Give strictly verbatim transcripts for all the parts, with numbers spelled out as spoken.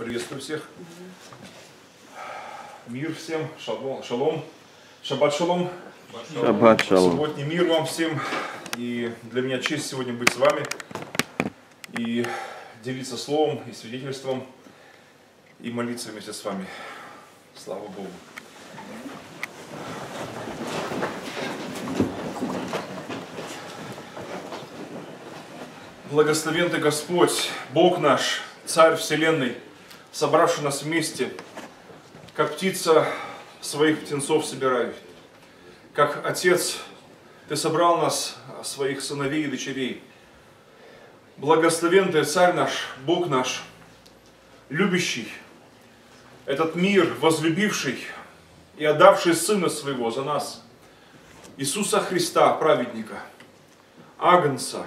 Приветствую всех. Мир всем, шалом, шалом, шаббат шалом. Шаббат шалом. Субботний мир вам всем. И для меня честь сегодня быть с вами и делиться словом и свидетельством и молиться вместе с вами. Слава Богу. Благословен Ты, Господь, Бог наш, Царь Вселенной, собравший нас вместе, как птица своих птенцов собирает, как Отец, Ты собрал нас, своих сыновей и дочерей. Благословен Ты, Царь наш, Бог наш, любящий этот мир, возлюбивший и отдавший Сына Своего за нас, Иисуса Христа, праведника, Агнца,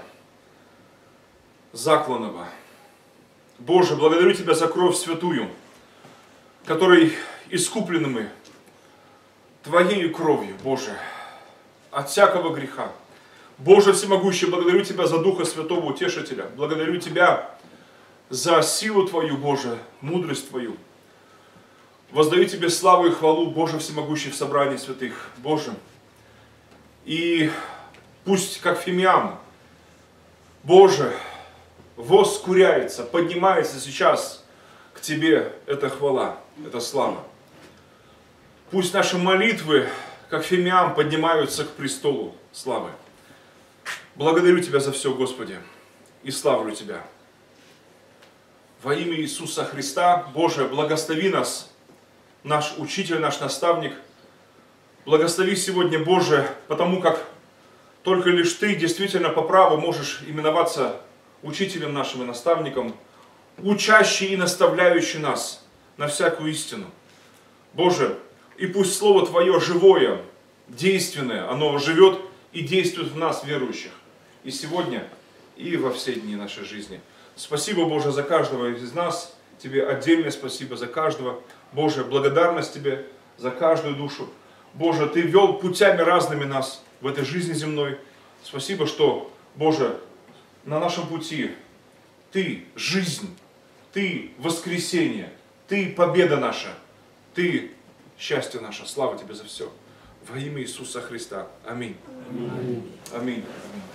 закланного. Боже, благодарю Тебя за кровь святую, которой искуплены мы Твоею кровью, Боже, от всякого греха. Боже всемогущий, благодарю Тебя за Духа Святого Утешителя, благодарю Тебя за силу Твою, Боже, мудрость Твою. Воздаю Тебе славу и хвалу, Боже всемогущий, в собрании святых, Боже. И пусть, как фимиам, Боже, воскуряется, поднимается сейчас к Тебе эта хвала, эта слава. Пусть наши молитвы, как фимиам, поднимаются к престолу славы. Благодарю Тебя за все, Господи, и славлю Тебя. Во имя Иисуса Христа, Боже, благослови нас, наш учитель, наш наставник. Благослови сегодня, Боже, потому как только лишь Ты действительно по праву можешь именоваться учителем нашим и наставником, учащий и наставляющий нас на всякую истину. Боже, и пусть Слово Твое живое, действенное, оно живет и действует в нас, верующих, и сегодня, и во все дни нашей жизни. Спасибо, Боже, за каждого из нас, Тебе отдельное спасибо за каждого. Боже, благодарность Тебе за каждую душу. Боже, Ты вел путями разными нас в этой жизни земной. Спасибо, что, Боже, на нашем пути Ты жизнь, Ты воскресение, Ты победа наша, Ты счастье наше. Слава Тебе за все. Во имя Иисуса Христа. Аминь. Аминь. Аминь.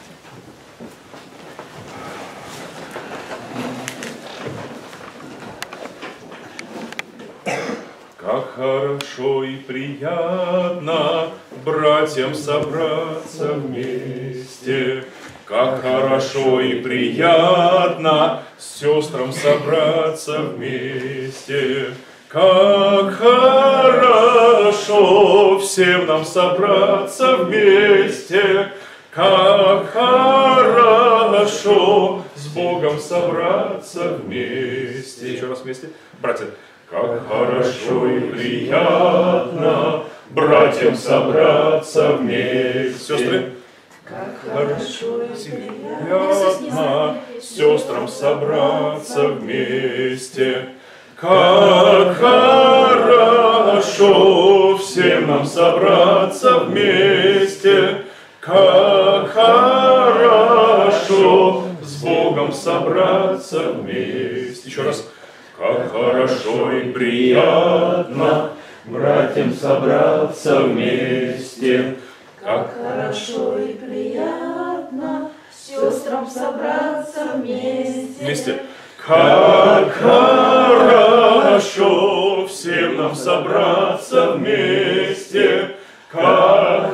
Как хорошо и приятно братьям собраться вместе. Как хорошо и приятно сестрам собраться вместе. Как хорошо всем нам собраться вместе. Как хорошо с Богом собраться вместе. Еще раз вместе. Братья. Как хорошо и приятно братьям собраться вместе. Сестры. Как хорошо и приятно сестрам собраться вместе. Как хорошо всем нам собраться вместе. Как хорошо с Богом собраться вместе. Еще раз. Как хорошо и приятно братьям собраться вместе. Как хорошо и приятно сестрам собраться вместе. Вместе. Как хорошо всем нам собраться вместе. Как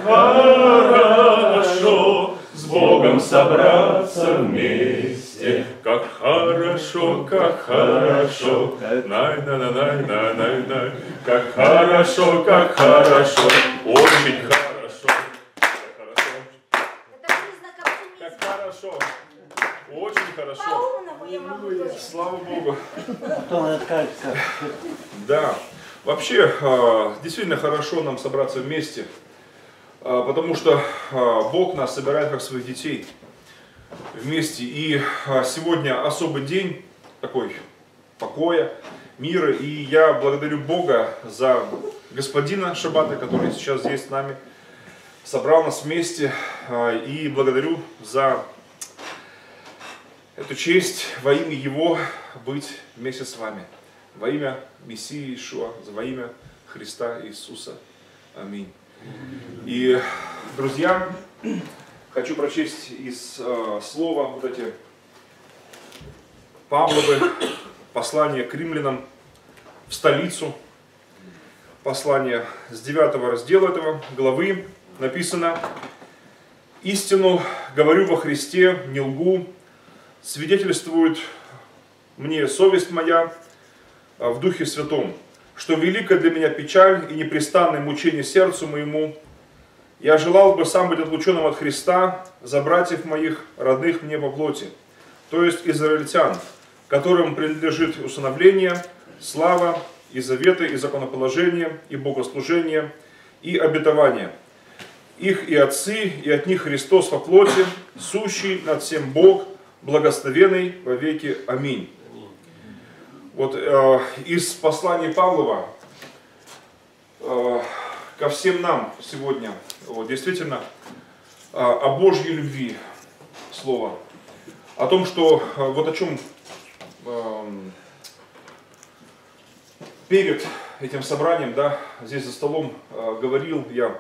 хорошо с Богом собраться вместе. Как хорошо, как хорошо, най-на-на-най-на-най-най. Как хорошо, как хорошо, очень хорошо. Как хорошо. Это признак оптимизма. Как хорошо, очень хорошо. По-умному я могу тоже. Слава Богу. Потом откажется. Да, вообще, действительно хорошо нам собраться вместе, потому что Бог нас собирает как своих детей вместе. И сегодня особый день такой покоя, мира. И я благодарю Бога за господина Шаббата, который сейчас здесь с нами, собрал нас вместе. И благодарю за эту честь во имя Его быть вместе с вами. Во имя Мессии Иешуа, во имя Христа Иисуса. Аминь. И, друзья, хочу прочесть из э, слова вот эти Павловы послания к римлянам в столицу. Послание с девятого раздела этого главы написано: «Истину говорю во Христе, не лгу, свидетельствует мне совесть моя в Духе Святом, что велика для меня печаль и непрестанное мучение сердцу моему. Я желал бы сам быть отлученным от Христа за братьев моих, родных мне по плоти, то есть израильтян, которым принадлежит усыновление, слава, и заветы, и законоположение, и богослужение, и обетование. Их и отцы, и от них Христос во плоти, сущий над всем Бог, благословенный во веки. Аминь». Вот э, из послания Павлова э, ко всем нам сегодня, вот, действительно, э, о Божьей любви слово. О том, что э, вот о чем э, перед этим собранием, да, здесь за столом э, говорил я.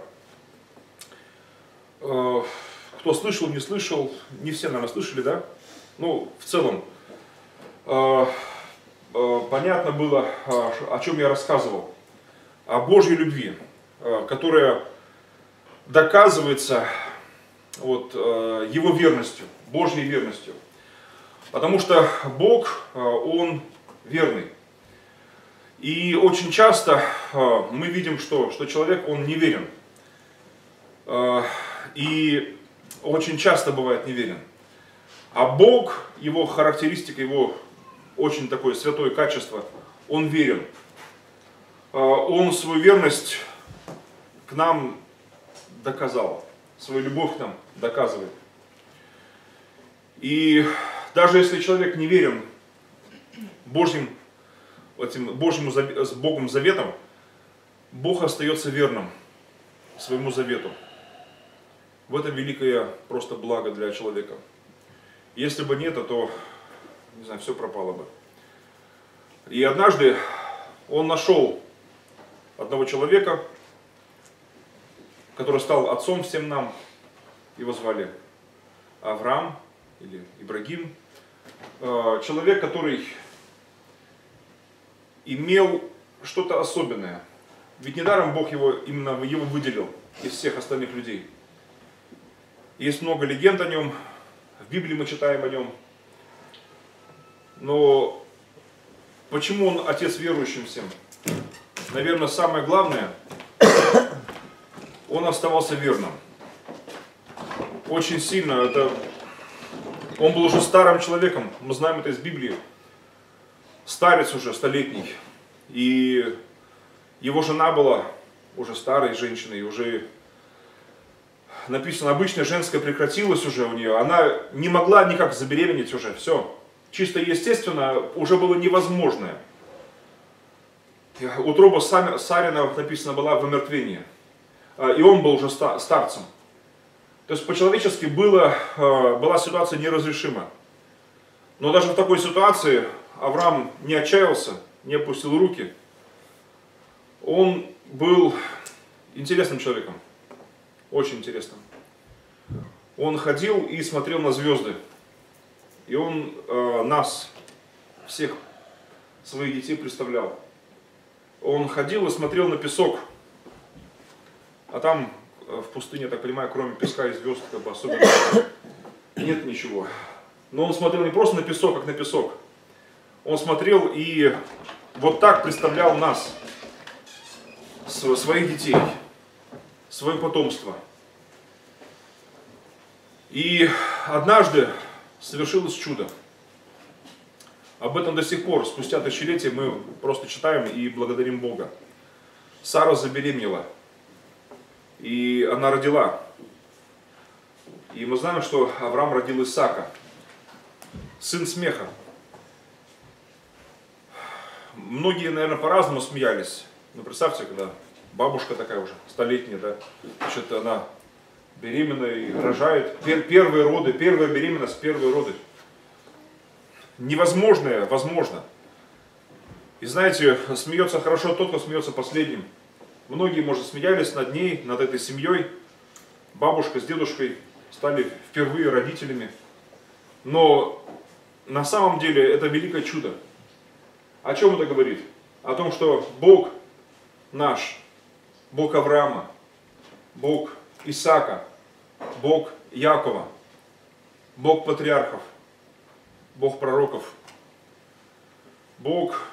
Э, кто слышал, не слышал, не все, наверное, слышали, да? Ну, в целом, э, э, понятно было, э, о чем я рассказывал. О Божьей любви, э, которая доказывается вот, э, Его верностью, Божьей верностью. Потому что Бог, э, Он верный. И очень часто э, мы видим, что, что человек, он неверен. Э, и очень часто бывает неверен. А Бог, Его характеристика, Его очень такое святое качество, Он верен. Э, он свою верность к нам доказал, свою любовь к нам доказывает. И даже если человек не верен Божьим, этим Божьему, с Богом заветом, Бог остается верным своему завету. В этом великое просто благо для человека. Если бы нет, то, не знаю, все пропало бы. И однажды он нашел одного человека, который стал отцом всем нам. Его звали Авраам или Ибрагим. Человек, который имел что-то особенное. Ведь недаром Бог его, именно его выделил из всех остальных людей. Есть много легенд о нем, в Библии мы читаем о нем. Но почему он отец верующим всем? Наверное, самое главное, он оставался верным. Очень сильно. Это... Он был уже старым человеком, мы знаем это из Библии. Старец уже, столетний. И его жена была уже старой женщиной, уже написано, обычная женская прекратилась уже у нее. Она не могла никак забеременеть уже, все. Чисто естественно, уже было невозможное. Утроба Сарина, написано, была в омертвении. И он был уже старцем. То есть по-человечески было, была ситуация неразрешима. Но даже в такой ситуации Авраам не отчаялся, не опустил руки. Он был интересным человеком, очень интересным. Он ходил и смотрел на звезды. И он э, нас, всех своих детей представлял. Он ходил и смотрел на песок. А там в пустыне, я так понимаю, кроме песка и звезд, как бы особенно нет ничего. Но он смотрел не просто на песок, как на песок. Он смотрел и вот так представлял нас, своих детей, свое потомство. И однажды совершилось чудо. Об этом до сих пор, спустя тысячелетия, мы просто читаем и благодарим Бога. Сара забеременела, и она родила. И мы знаем, что Авраам родил Исаака, сын смеха. Многие, наверное, по-разному смеялись. Ну, представьте, когда бабушка такая уже, столетняя, да, значит, она беременная и рожает. Пер первые роды, первая беременность, первые роды. Невозможное, возможно. И знаете, смеется хорошо тот, кто смеется последним. Многие, может, смеялись над ней, над этой семьей. Бабушка с дедушкой стали впервые родителями. Но на самом деле это великое чудо. О чем это говорит? О том, что Бог наш, Бог Авраама, Бог Исаака, Бог Якова, Бог патриархов, Бог пророков, Бог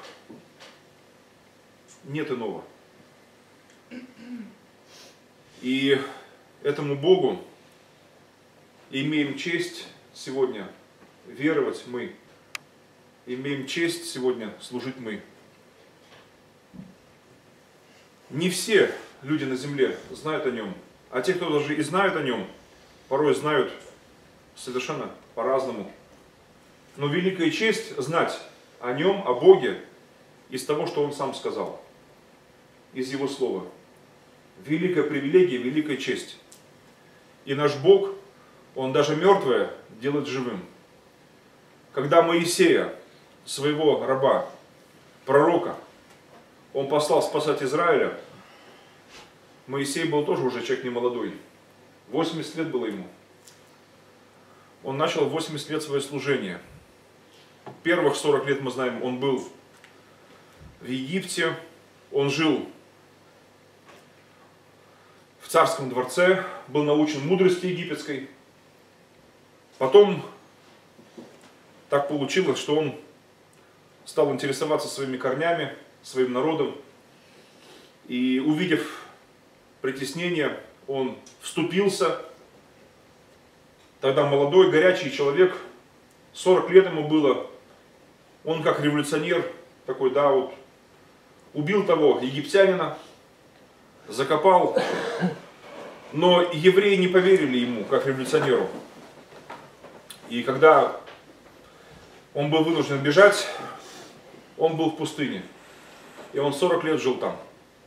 нет иного. И этому Богу имеем честь сегодня веровать мы, имеем честь сегодня служить мы. Не все люди на земле знают о нем, а те, кто даже и знают о нем, порой знают совершенно по-разному. Но великая честь знать о нем, о Боге, из того, что он сам сказал, из его слова. Великая привилегия, великая честь. И наш Бог, он даже мертвое делает живым. Когда Моисея, своего раба, пророка, он послал спасать Израиля, Моисей был тоже уже человек немолодой. восемьдесят лет было ему. Он начал в восемьдесят лет свое служение. Первых сорок лет, мы знаем, он был в Египте, он жил в царском дворце, был научен мудрости египетской. Потом так получилось, что он стал интересоваться своими корнями, своим народом. И увидев притеснение, он вступился. Тогда молодой, горячий человек, сорок лет ему было. Он как революционер, такой, да, вот, убил того египтянина, закопал. Но евреи не поверили ему, как революционеру. И когда он был вынужден бежать, он был в пустыне. И он сорок лет жил там.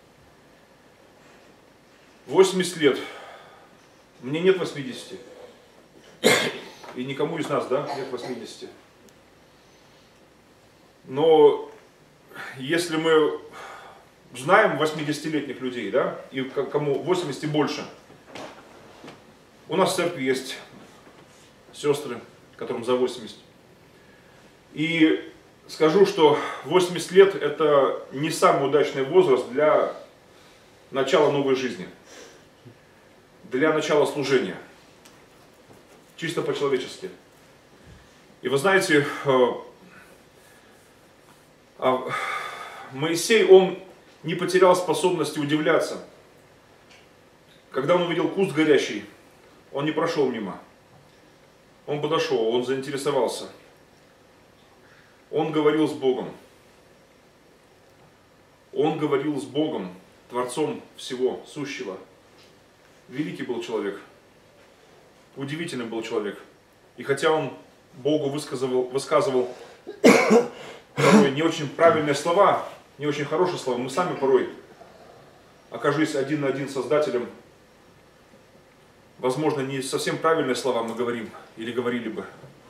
восемьдесят лет. Мне нет восьмидесяти. И никому из нас, да, нет восьмидесяти. Но если мы знаем восьмидесятилетних людей, да, и кому восемьдесят и больше, у нас в церкви есть сестры, которым за восемьдесят. И скажу, что восемьдесят лет это не самый удачный возраст для начала новой жизни, для начала служения, чисто по-человечески. И вы знаете, Моисей, он не потерял способности удивляться. Когда он увидел куст горящий, он не прошел мимо. Он подошел, он заинтересовался. Он говорил с Богом. Он говорил с Богом, Творцом всего сущего. Великий был человек. Удивительный был человек. И хотя он Богу высказывал, высказывал порой не очень правильные слова, не очень хорошие слова, мы сами порой, окажись один на один с Создателем, возможно, не совсем правильные слова мы говорим или говорили бы.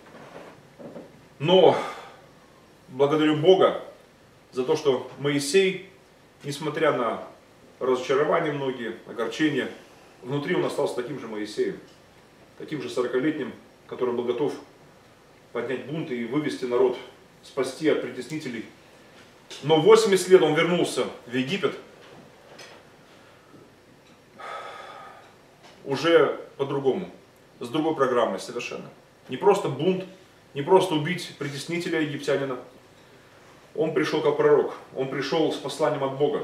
Но благодарю Бога за то, что Моисей, несмотря на разочарования многие, огорчения, внутри он остался таким же Моисеем, таким же сорокалетним, который был готов поднять бунт и вывести народ, спасти от притеснителей. Но в восемьдесят лет он вернулся в Египет, уже по-другому, с другой программой совершенно. Не просто бунт, не просто убить притеснителя египтянина. Он пришел как пророк, он пришел с посланием от Бога.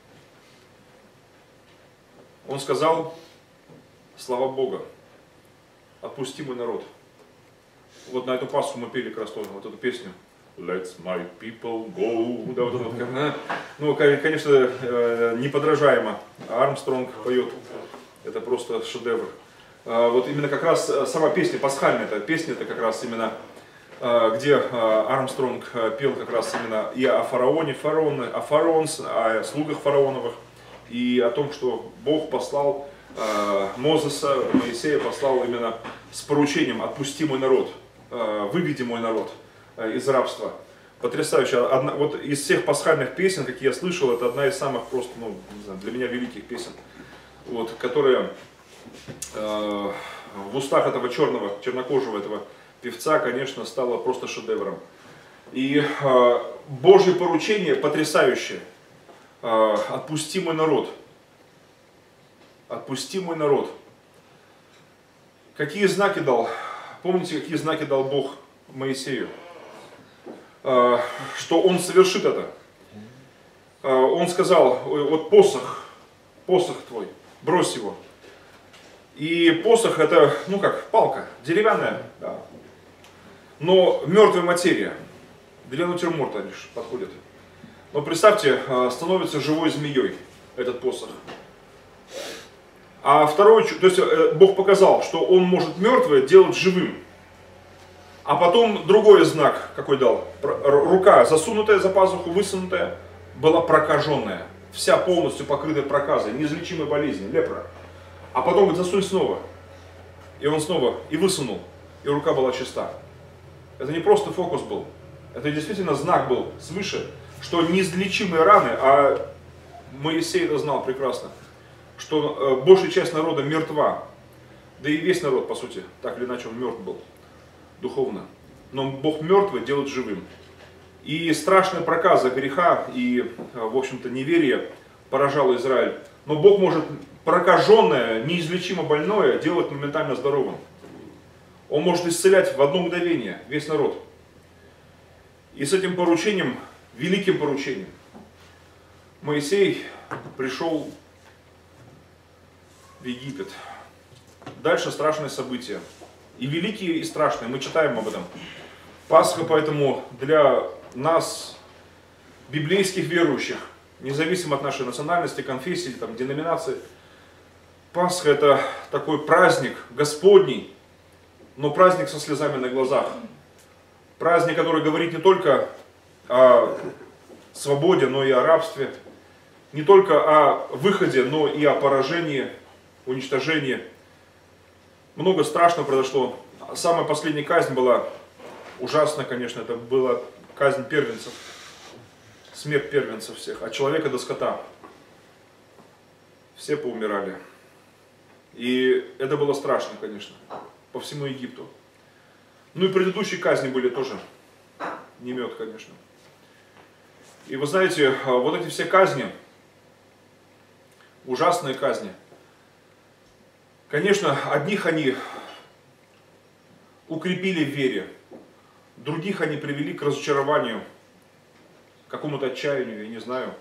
Он сказал слова Бога: отпусти мой народ. Вот на эту Пасху мы пели как раз тоже вот эту песню. Let my people go. Да, вот это вот. Ну, конечно, неподражаемо. Армстронг поет. Это просто шедевр. Вот именно как раз сама песня пасхальная, эта песня, это как раз именно, где Армстронг пел как раз именно и о фараоне, фараоне, о фараонс, о слугах фараоновых, и о том, что Бог послал Мозеса, Моисея послал именно с поручением: отпусти мой народ, выведи мой народ из рабства. Потрясающая. Одна, вот из всех пасхальных песен, какие я слышал, это одна из самых просто, ну, не знаю, для меня великих песен, вот, которая э, в устах этого черного, чернокожего этого певца, конечно, стала просто шедевром. И э, Божье поручение потрясающее. Э, отпусти мой народ. Отпусти мой народ. Какие знаки дал? Помните, какие знаки дал Бог Моисею? Что он совершит это. Он сказал: вот посох, посох твой, брось его. И посох это, ну как, палка, деревянная, да. Но мертвая материя, для натюрморта лишь подходит. Но представьте, становится живой змеей этот посох. А второй, то есть Бог показал, что он может мертвое делать живым. А потом другой знак, какой дал. Рука, засунутая за пазуху, высунутая, была прокаженная. Вся полностью покрытая проказой, неизлечимой болезнью, лепра. А потом говорит: засунь снова. И он снова, и высунул, и рука была чиста. Это не просто фокус был. Это действительно знак был свыше, что неизлечимые раны, а Моисей это знал прекрасно, что большая часть народа мертва. Да и весь народ, по сути, так или иначе он мертв был. Духовно. Но Бог мертвый делает живым. И страшная проказа греха и, в общем-то, неверие поражало Израиль. Но Бог может прокаженное, неизлечимо больное делать моментально здоровым. Он может исцелять в одно мгновение весь народ. И с этим поручением, великим поручением, Моисей пришел в Египет. Дальше страшные события. И великие, и страшные. Мы читаем об этом. Пасха, поэтому для нас, библейских верующих, независимо от нашей национальности, конфессии, там, деноминации, Пасха это такой праздник Господний, но праздник со слезами на глазах. Праздник, который говорит не только о свободе, но и о рабстве. Не только о выходе, но и о поражении, уничтожении. Много страшного произошло. Самая последняя казнь была ужасна, конечно. Это была казнь первенцев. Смерть первенцев всех. От человека до скота. Все поумирали. И это было страшно, конечно. По всему Египту. Ну и предыдущие казни были тоже. Не мед, конечно. И вы знаете, вот эти все казни, ужасные казни, конечно, одних они укрепили в вере, других они привели к разочарованию, к какому-то отчаянию, я не знаю.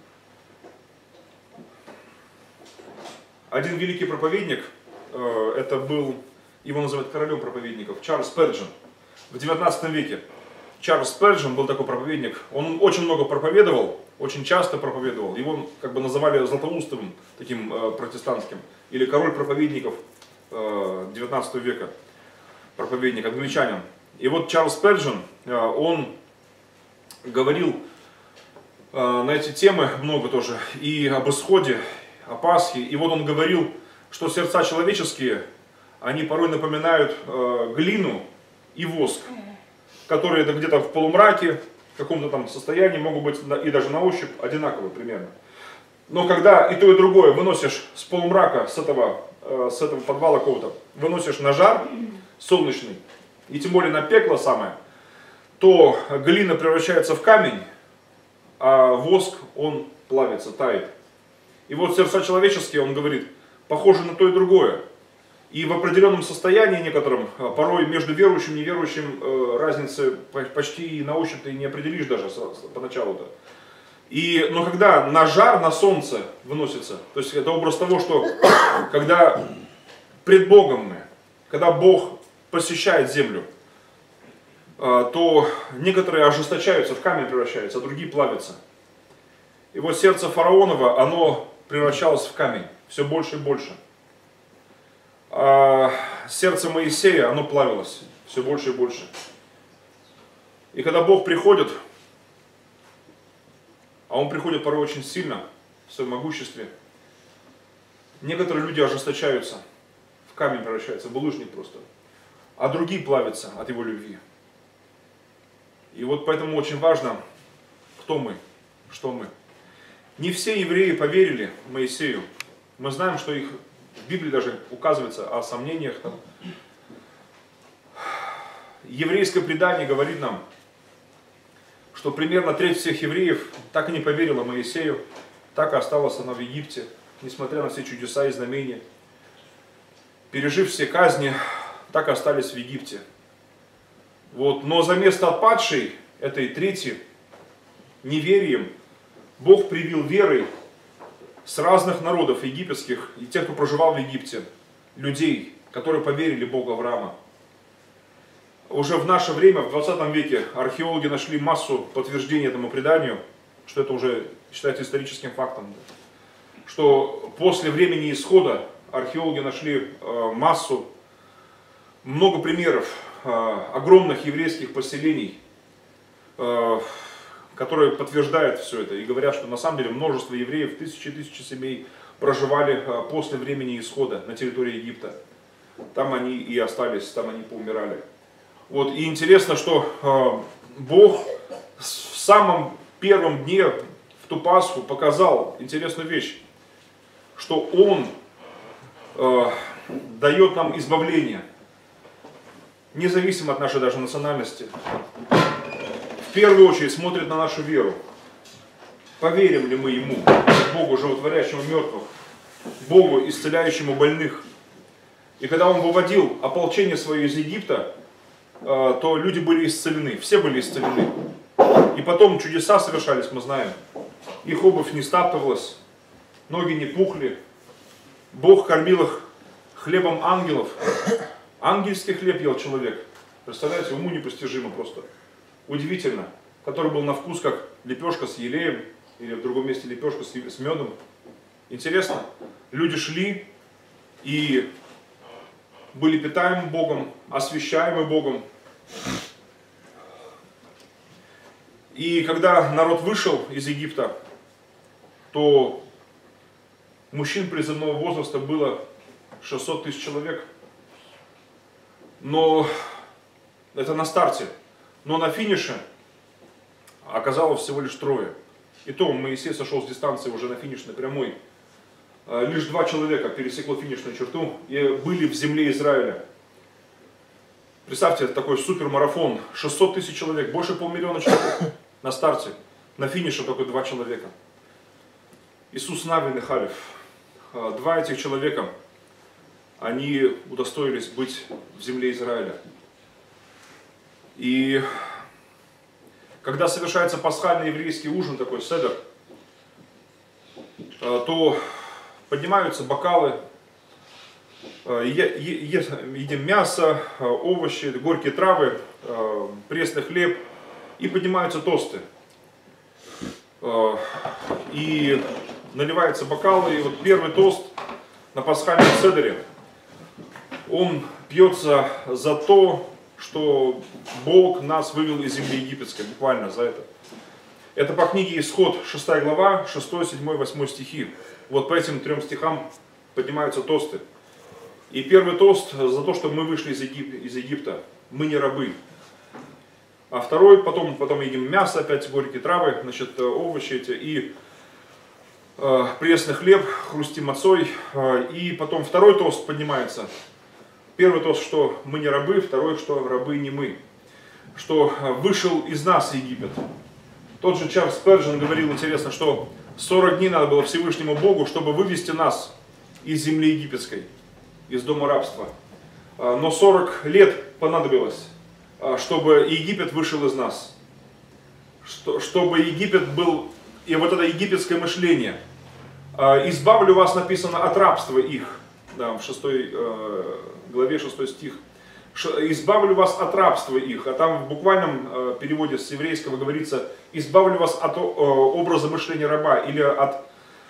Один великий проповедник, это был, его называют королем проповедников, Чарльз Спurgeon, в девятнадцатом веке. Чарльз Спurgeon был такой проповедник, он очень много проповедовал, очень часто проповедовал, его как бы называли златоустовым, таким э, протестантским, или король проповедников э, девятнадцатого века, проповедник, англичанин. И вот Чарльз Спurgeon, э, он говорил э, на эти темы много тоже, и об исходе, о Пасхе, и вот он говорил, что сердца человеческие, они порой напоминают э, глину и воск, которые где-то в полумраке, в каком-то там состоянии могут быть и даже на ощупь одинаковые примерно. Но когда и то, и другое выносишь с полумрака, с этого, с этого подвала какого-то, выносишь на жар солнечный, и тем более на пекло самое, то глина превращается в камень, а воск, он плавится, тает. И вот сердца человеческие, он говорит, похожи на то и другое. И в определенном состоянии некотором, порой между верующим и неверующим разницы почти на ощупь ты не определишь даже поначалу-то. И, но когда на жар, на солнце выносится, то есть это образ того, что когда пред Богом мы, когда Бог посещает землю, то некоторые ожесточаются, в камень превращаются, а другие плавятся. И вот сердце фараонова, оно превращалось в камень, все больше и больше. А сердце Моисея, оно плавилось все больше и больше. И когда Бог приходит, а Он приходит порой очень сильно, в своем могуществе, некоторые люди ожесточаются, в камень превращаются, в булыжник просто, а другие плавятся от Его любви. И вот поэтому очень важно, кто мы, что мы. Не все евреи поверили Моисею. Мы знаем, что их в Библии даже указывается о сомнениях. Там. Еврейское предание говорит нам, что примерно треть всех евреев так и не поверила Моисею, так и осталась она в Египте, несмотря на все чудеса и знамения. Пережив все казни, так и остались в Египте. Вот. Но за место отпадшей этой трети неверием Бог привил верой с разных народов египетских и тех, кто проживал в Египте, людей, которые поверили Богу Авраама. Уже в наше время, в двадцатом веке, археологи нашли массу подтверждений этому преданию, что это уже считается историческим фактом. Что после времени исхода археологи нашли э, массу, много примеров э, огромных еврейских поселений, э, которые подтверждают все это и говорят, что на самом деле множество евреев, тысячи и тысячи семей проживали э, после времени исхода на территории Египта. Там они и остались, там они поумирали. Вот, и интересно, что э, Бог в самом первом дне, в ту Пасху, показал интересную вещь, что Он э, дает нам избавление, независимо от нашей даже национальности. В первую очередь смотрит на нашу веру. Поверим ли мы Ему, Богу, животворящему мертвых, Богу, исцеляющему больных. И когда Он выводил ополчение свое из Египта, то люди были исцелены, все были исцелены. И потом чудеса совершались, мы знаем. Их обувь не стаптывалась, ноги не пухли. Бог кормил их хлебом ангелов. Ангельский хлеб ел человек. Представляете, уму непостижимо просто. Удивительно. Который был на вкус как лепешка с елеем, или в другом месте лепешка с медом. Интересно, люди шли и были питаемы Богом, освящаемы Богом. И когда народ вышел из Египта, то мужчин призывного возраста было шестьсот тысяч человек. Но это на старте. Но на финише оказалось всего лишь трое. И то Моисей сошел с дистанции уже на финишной прямой. Лишь два человека пересекло финишную черту и были в земле Израиля. Представьте, это такой супермарафон. шестьсот тысяч человек, больше полмиллиона человек на старте. На финише только два человека. Иисус Навин и Халев. Два этих человека, они удостоились быть в земле Израиля. И когда совершается пасхальный еврейский ужин, такой седер, то поднимаются бокалы, едим мясо, овощи, горькие травы, пресный хлеб, и поднимаются тосты. И наливаются бокалы, и вот первый тост на пасхальном седере, он пьется за то, что Бог нас вывел из земли египетской, буквально за это. Это по книге Исход, шестая глава, шестой, седьмой, восьмой стихи. Вот по этим трем стихам поднимаются тосты. И первый тост за то, что мы вышли из, Егип... из Египта, мы не рабы. А второй, потом, потом едим мясо, опять горькие травы, значит, овощи эти, и э, пресный хлеб, хрустим мацой. Э, и потом второй тост поднимается. Первый тост, что мы не рабы, второй, что рабы не мы. Что вышел из нас Египет. Тот же Чарльз Спержен говорил, интересно, что сорок дней надо было Всевышнему Богу, чтобы вывести нас из земли египетской, из дома рабства. Но сорок лет понадобилось, чтобы Египет вышел из нас. Чтобы Египет был, и вот это египетское мышление. Избавлю вас, написано, от рабства их. Да, в шестой главе, шестой стих. Избавлю вас от рабства их. А там в буквальном переводе с еврейского говорится, избавлю вас от образа мышления раба, или от,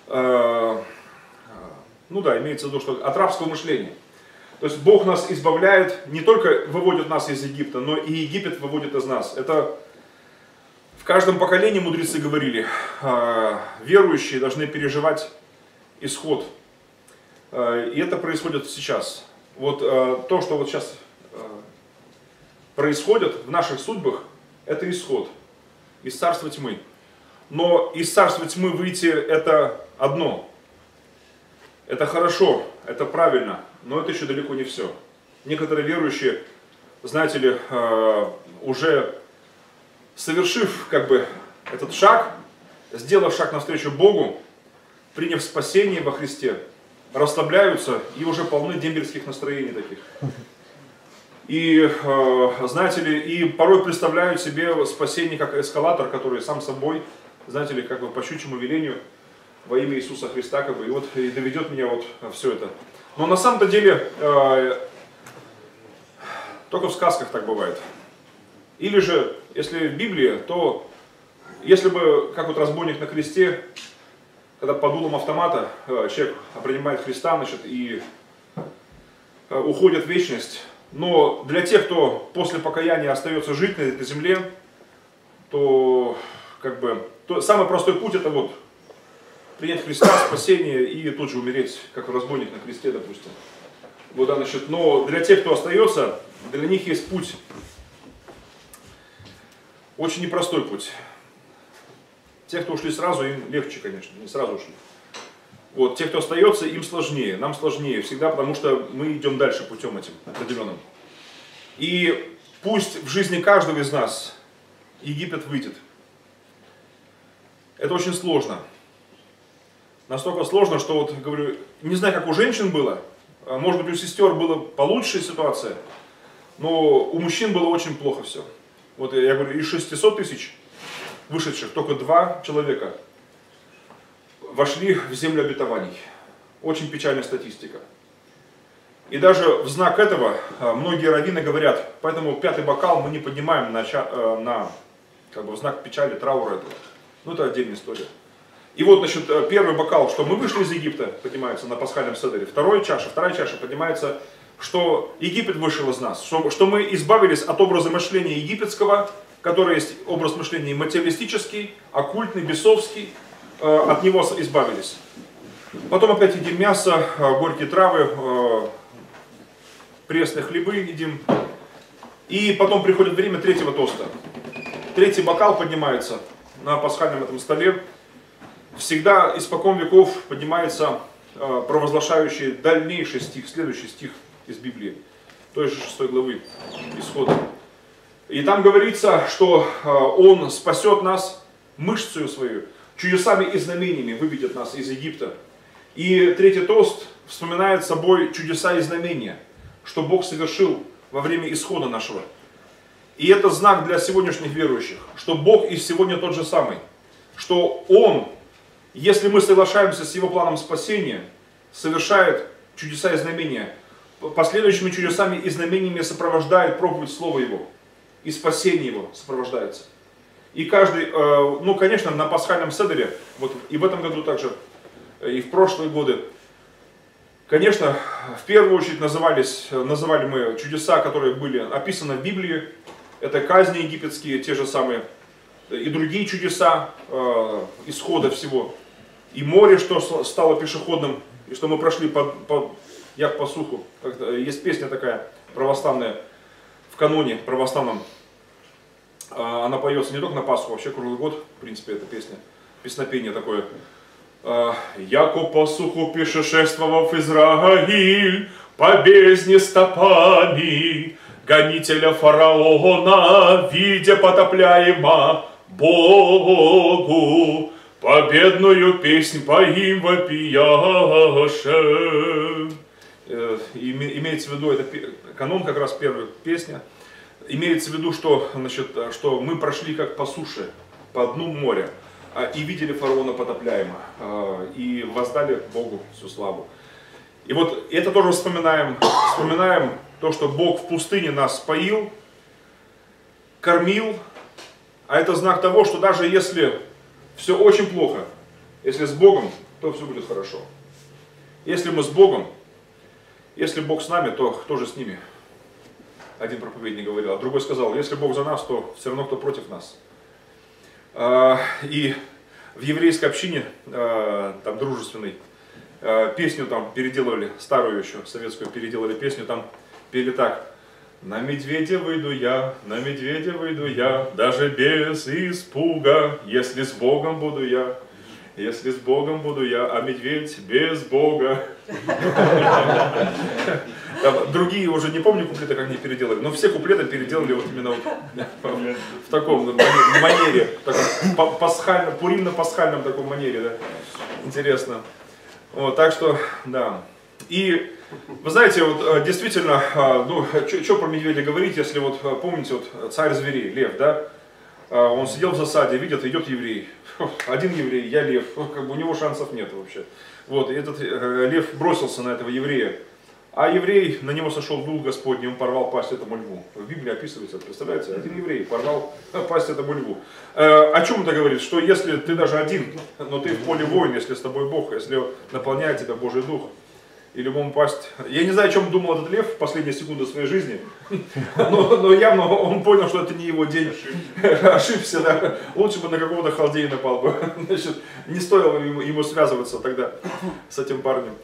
ну да, имеется в виду, что от рабского мышления. То есть Бог нас избавляет, не только выводит нас из Египта, но и Египет выводит из нас. Это в каждом поколении мудрецы говорили, верующие должны переживать исход. И это происходит сейчас. Вот то, что вот сейчас происходит в наших судьбах, это исход из царства тьмы. Но из царства тьмы выйти это одно. Это хорошо, это правильно, но это еще далеко не все. Некоторые верующие, знаете ли, уже совершив как бы этот шаг, сделав шаг навстречу Богу, приняв спасение во Христе, расслабляются и уже полны дембельских настроений таких. И, знаете ли, и порой представляют себе спасение как эскалатор, который сам собой, знаете ли, как бы по щучьему велению во имя Иисуса Христа, как бы, и вот и доведет меня вот все это. Но на самом-то деле э, только в сказках так бывает. Или же, если в Библии, то если бы, как вот разбойник на кресте, когда под дулом автомата э, человек принимает Христа, значит, и э, уходит в вечность, но для тех, кто после покаяния остается жить на этой земле, то, как бы, то самый простой путь это вот принять Христа, спасение и тут же умереть, как разбойник на кресте, допустим. Вот, да, значит, но для тех, кто остается, для них есть путь, очень непростой путь. Те, кто ушли сразу, им легче, конечно, не сразу ушли. Вот, те, кто остается, им сложнее, нам сложнее всегда, потому что мы идем дальше путем этим определенным. И пусть в жизни каждого из нас Египет выйдет. Это очень сложно. Настолько сложно, что вот, говорю, не знаю, как у женщин было, может быть, у сестер была получше ситуация, но у мужчин было очень плохо все. Вот я говорю, из шестисот тысяч вышедших только два человека вошли в землю обетований. Очень печальная статистика. И даже в знак этого многие раввины говорят, поэтому пятый бокал мы не поднимаем на, на как бы, в знак печали, траура этого. Ну, это отдельная история. И вот, значит, первый бокал, что мы вышли из Египта, поднимается на пасхальном седере. Вторая чаша, вторая чаша поднимается, что Египет вышел из нас. Что, что мы избавились от образа мышления египетского, который есть образ мышления материалистический, оккультный, бесовский. Э, от него избавились. Потом опять едим мясо, э, горькие травы, э, пресные хлебы едим. И потом приходит время третьего тоста. Третий бокал поднимается на пасхальном этом столе. Всегда испокон веков поднимается э, провозглашающий дальнейший стих, следующий стих из Библии, той же шестой главы Исхода. И там говорится, что э, Он спасет нас мышцею свою, чудесами и знамениями выведет нас из Египта. И третий тост вспоминает собой чудеса и знамения, что Бог совершил во время исхода нашего. И это знак для сегодняшних верующих, что Бог и сегодня тот же самый, что Он, если мы соглашаемся с Его планом спасения, совершает чудеса и знамения, последующими чудесами и знамениями сопровождает проповедь Слова Его, и спасение Его сопровождается. И каждый, ну конечно, на пасхальном седере, вот и в этом году также, и в прошлые годы, конечно, в первую очередь назывались, называли мы чудеса, которые были описаны в Библии, это казни египетские, те же самые, и другие чудеса исхода всего. И море, что стало пешеходным, и что мы прошли по, по, як по суху. Есть песня такая православная, в каноне православном. Она поется не только на Пасху, вообще круглый год, в принципе, эта песня. Песнопение такое. «Яко по суху пешешествовав Израиль, по бездне стопами, гонителя фараона, видя потопляема Богу, победную песнь поим вопияше». Имеется в виду, это канон, как раз первая песня. Имеется в виду, что, значит, что мы прошли как по суше, по дну моря, и видели фараона потопляемо, и воздали Богу всю славу. И вот это тоже вспоминаем, вспоминаем то, что Бог в пустыне нас поил, кормил, а это знак того, что даже если все очень плохо, если с Богом, то все будет хорошо. Если мы с Богом, если Бог с нами, то кто же с ними? Один проповедник говорил, а другой сказал, если Бог за нас, то все равно кто против нас. И в еврейской общине, там дружественной, песню там переделывали, старую еще, советскую переделали песню, там пели так. На медведя выйду я, на медведя выйду я, даже без испуга, если с Богом буду я, если с Богом буду я, а медведь без Бога. Другие уже не помню куплеты, как они переделали, но все куплеты переделали вот именно вот в таком манере, пасхальном, пуримно-пасхальном таком манере, да. Интересно. Вот, так что, да. И вы знаете, вот действительно, ну, что про медведя говорить, если вот помните, вот царь зверей, лев, да, он сидел в засаде, видит, идет еврей, один еврей, я лев, как бы у него шансов нет вообще. Вот, и этот лев бросился на этого еврея, а еврей, на него сошел дух Господний, он порвал пасть этому льву. В Библии описывается, представляете, один еврей порвал пасть этому льву. О чем это говорит? Что если ты даже один, но ты в поле воин, если с тобой Бог, если наполняет тебя Божий Дух, и любому пасть. Я не знаю, о чем думал этот лев в последние секунды своей жизни, но, но явно он понял, что это не его день. Ошибся, да. Лучше бы на какого-то халдея напал бы. Значит, не стоило ему, ему связываться тогда с этим парнем.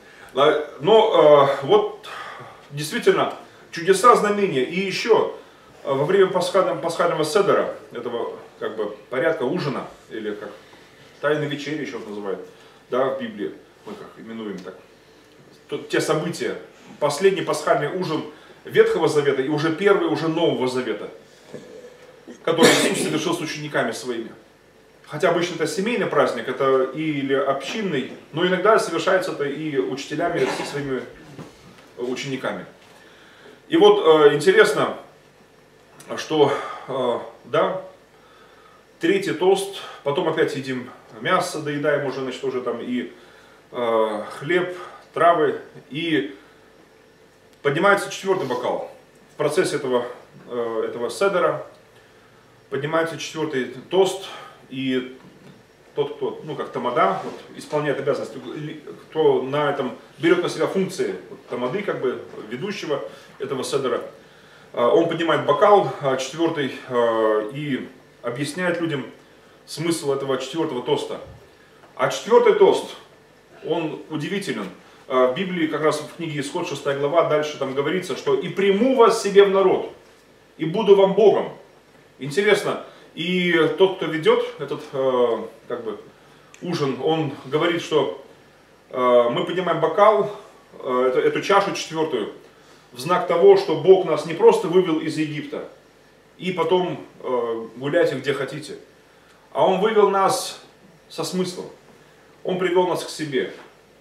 Но э, вот действительно чудеса, знамения. И еще во время пасхального, пасхального седера, этого как бы порядка ужина, или как тайной вечери еще называют, да, в Библии, мы как именуем так, те события, последний пасхальный ужин Ветхого Завета и уже первый уже Нового Завета, который Иисус совершил с учениками своими. Хотя обычно это семейный праздник, это или общинный, но иногда совершается это и учителями со своими учениками. И вот э, интересно, что, э, да, третий тост, потом опять едим мясо, доедаем уже, значит, уже там и э, хлеб, травы, и поднимается четвертый бокал. В процессе этого, э, этого седера поднимается четвертый тост, и тот, кто, ну, как тамада, вот, исполняет обязанности, кто на этом берет на себя функции вот, тамады, как бы, ведущего этого седера, э, он поднимает бокал э, четвертый э, и объясняет людям смысл этого четвертого тоста. А четвертый тост, он удивителен. В Библии, как раз в книге Исход, шестая глава, дальше там говорится, что «И приму вас себе в народ, и буду вам Богом». Интересно, и тот, кто ведет этот как бы, ужин, он говорит, что мы поднимаем бокал, эту, эту чашу четвертую, в знак того, что Бог нас не просто вывел из Египта, и потом гуляйте где хотите, а Он вывел нас со смыслом, Он привел нас к себе.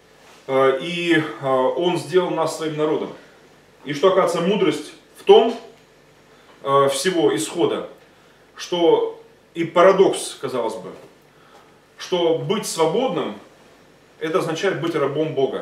И Он сделал нас своим народом. И что, оказывается, мудрость в том всего исхода, что и парадокс, казалось бы, что быть свободным, это означает быть рабом Бога.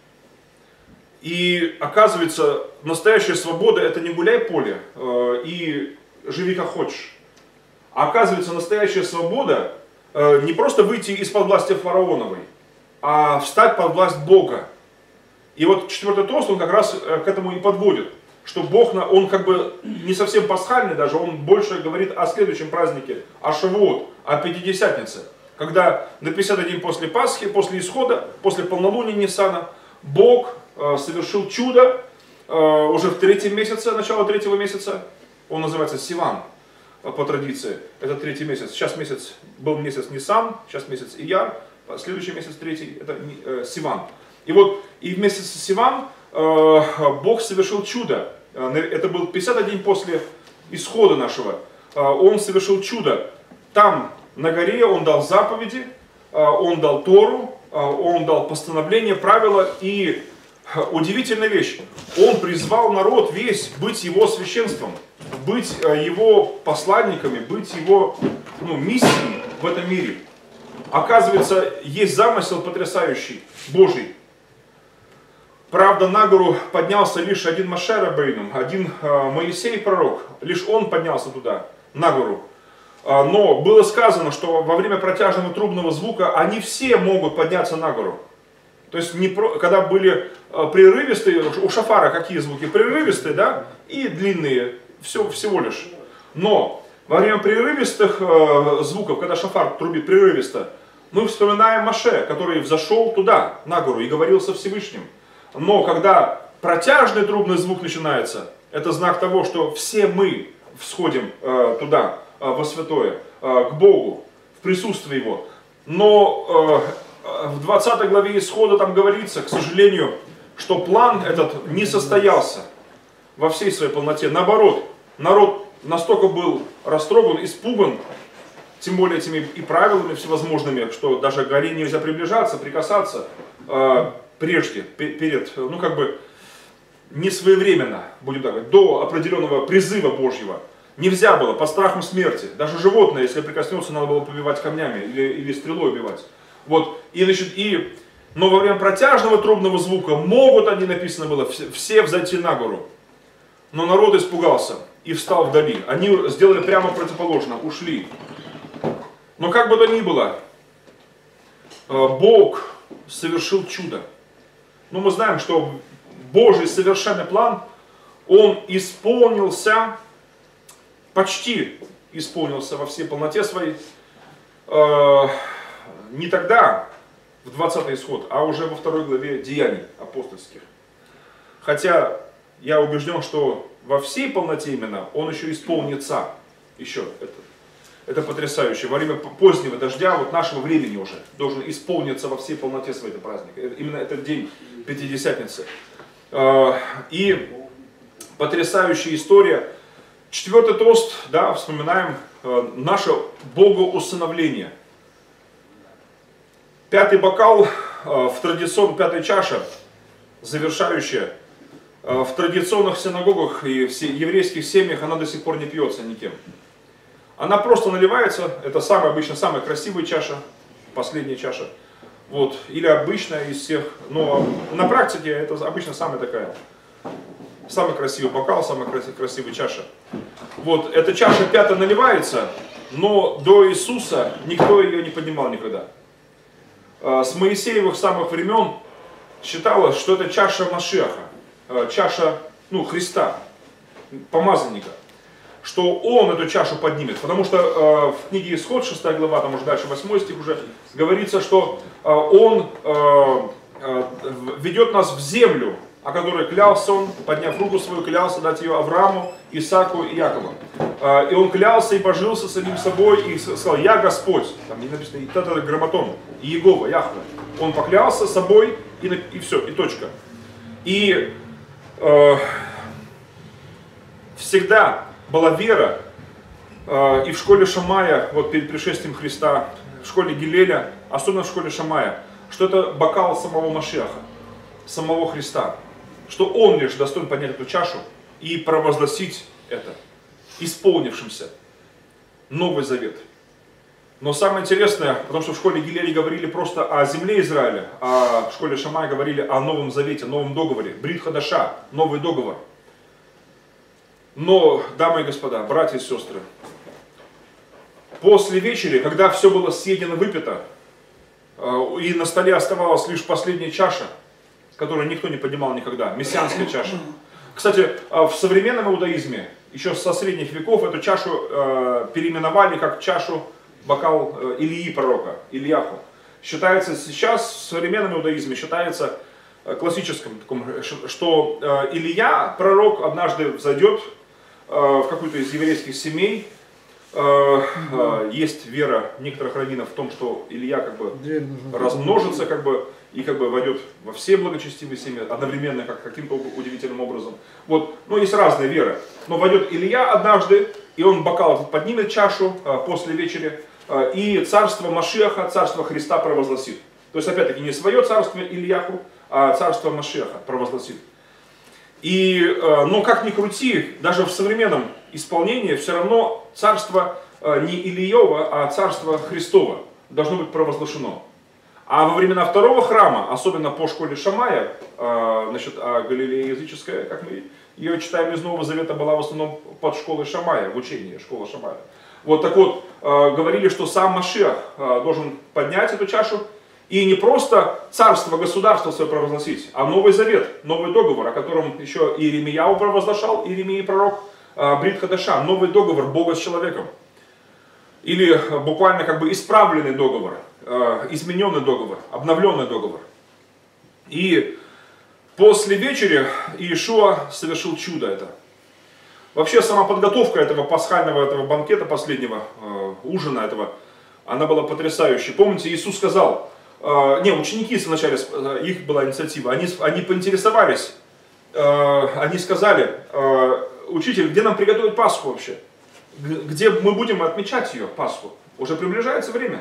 И оказывается, настоящая свобода это не гуляй поле и живи как хочешь. А оказывается, настоящая свобода не просто выйти из-под власти фараоновой, а встать под власть Бога. И вот четвертый тост, он как раз к этому и подводит, что Бог, он как бы не совсем пасхальный даже, он больше говорит о следующем празднике, о Шавуот, о Пятидесятнице, когда на пятидесятый день после Пасхи, после Исхода, после полнолуния Ниссана, Бог совершил чудо уже в третьем месяце, начало третьего месяца, он называется Сиван по традиции, это третий месяц, сейчас месяц, был месяц Ниссан, сейчас месяц Ияр, следующий месяц, третий, это э, Сиван. И вот и в месяц Сиван э, Бог совершил чудо. Это был пятидесятый день после исхода нашего. Э, он совершил чудо. Там на горе Он дал заповеди, э, Он дал Тору, э, Он дал постановления, правила. И э, удивительная вещь. Он призвал народ весь быть Его священством, быть э, Его посланниками, быть Его ну, миссией в этом мире. Оказывается, есть замысел потрясающий, Божий. Правда, на гору поднялся лишь один Моше рабейну, один э, Моисей пророк. Лишь он поднялся туда, на гору. Э, но было сказано, что во время протяжного трубного звука они все могут подняться на гору. То есть, не про, когда были э, прерывистые, у шафара какие звуки? Прерывистые, да, и длинные, все, всего лишь. Но во время прерывистых э, звуков, когда шафар трубит прерывисто, мы вспоминаем Моше, который взошел туда, на гору, и говорил со Всевышним. Но когда протяжный трубный звук начинается, это знак того, что все мы всходим э, туда, э, во святое, э, к Богу, в присутствие Его. Но э, в двадцатой главе Исхода там говорится, к сожалению, что план этот не состоялся во всей своей полноте. Наоборот, народ настолько был растроган, испуган, тем более этими и правилами всевозможными, что даже к горе нельзя приближаться, прикасаться э, прежде, перед, ну как бы, не своевременно, будем так говорить, до определенного призыва Божьего. Нельзя было, под страхом смерти. Даже животное, если прикоснется, надо было побивать камнями или, или стрелой убивать. Вот. И, значит, и, но во время протяжного трубного звука могут они, написано было, все, все взойти на гору. Но народ испугался и встал вдали. Они сделали прямо противоположно, ушли. Но как бы то ни было, Бог совершил чудо. Но мы знаем, что Божий совершенный план, он исполнился, почти исполнился во всей полноте своей, не тогда, в двадцатый Исход, а уже во второй главе Деяний апостольских. Хотя я убежден, что во всей полноте именно он еще исполнится. Еще это, это потрясающе. Во время позднего дождя, вот нашего времени уже, должен исполниться во всей полноте свой этот праздник. Именно этот день Пятидесятницы. И потрясающая история. Четвертый тост, да, вспоминаем наше богоусыновление. Пятый бокал в традиционной, пятая чаша, завершающая, в традиционных синагогах и в еврейских семьях она до сих пор не пьется никем. Она просто наливается, это самая обычно самая красивая чаша, последняя чаша. Вот, или обычная из всех, но на практике это обычно самая такая, самый красивый бокал, самая красивая чаша. Вот, эта чаша пятая наливается, но до Иисуса никто ее не поднимал никогда. С Моисеевых самых времен считалось, что это чаша Машиаха, чаша, ну, Христа, помазанника, что он эту чашу поднимет. Потому что э, в книге Исход, шестая глава, там уже дальше восьмой стих уже, говорится, что э, он э, э, ведет нас в землю, о которой клялся он, подняв руку свою, клялся дать ее Аврааму, Исааку и Якову. Э, и он клялся и пожился самим собой и сказал: «Я Господь». Там не написано «и тата грамматон», и Иегова, Яхве. Он поклялся собой и, и все, и точка. И э, всегда была вера, э, и в школе Шамая, вот перед пришествием Христа, в школе Гилеля, особенно в школе Шамая, что это бокал самого Машиаха, самого Христа, что он лишь достоин поднять эту чашу и провозгласить это, исполнившимся Новый Завет. Но самое интересное, потому что в школе Гилеля говорили просто о земле Израиля, а в школе Шамая говорили о Новом Завете, Новом договоре, Брит Хадаша, Новый договор. Но, дамы и господа, братья и сестры, после вечери, когда все было съедено, выпито, и на столе оставалась лишь последняя чаша, которую никто не поднимал никогда, мессианская чаша. Кстати, в современном иудаизме, еще со средних веков, эту чашу переименовали как чашу, бокал Илии пророка, Ильяху. Считается сейчас, в современном иудаизме, считается классическим, что Илия, пророк, однажды взойдет в какую-то из еврейских семей. Есть вера некоторых раввинов в том, что Илья как бы размножится как бы, и как бы войдет во все благочестивые семьи одновременно, как каким-то удивительным образом. Вот. Но есть разные веры. Но войдет Илья однажды, и он бокал поднимет чашу после вечери, и царство Машиаха, царство Христа провозгласит. То есть опять-таки не свое царство Ильяху, а царство Машиаха провозгласит. И, но как ни крути, даже в современном исполнении все равно царство не Ильева, а царство Христово должно быть провозглашено. А во времена второго храма, особенно по школе Шамая, значит, а Галилея языческая, как мы ее читаем из Нового Завета, была в основном под школой Шамая, в учении школы Шамая. Вот так вот, говорили, что сам Машиах должен поднять эту чашу, и не просто царство, государство свое провозгласить, а Новый Завет, Новый договор, о котором еще Иеремияу провозглашал, Иеремия пророк, Брит Хадаша, новый договор Бога с человеком. Или буквально как бы исправленный договор, измененный договор, обновленный договор. И после вечери Иешуа совершил чудо это. Вообще сама подготовка этого пасхального, этого банкета последнего, э, ужина этого, она была потрясающей. Помните, Иисус сказал, э, не, ученики вначале, их была инициатива, они, они поинтересовались, э, они сказали, э, учитель, где нам приготовить Пасху вообще? Где мы будем отмечать ее, Пасху? Уже приближается время.